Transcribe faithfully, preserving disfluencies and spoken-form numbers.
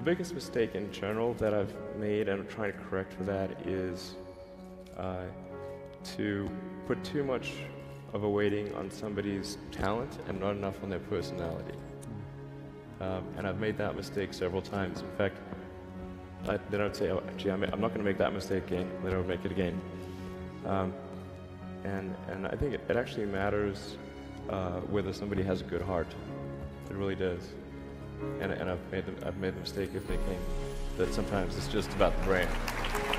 the biggest mistake in general that I've made, and I'm trying to correct for that, is uh, to put too much of a weighting on somebody's talent and not enough on their personality. Um, and I've made that mistake several times. In fact, I, then I would say, oh, gee, I'm, I'm not going to make that mistake again. Then I would make it again. Um, and, and I think it, it actually matters uh, whether somebody has a good heart. It really does. And, and I've, made the, I've made the mistake of thinking that sometimes it's just about the brain.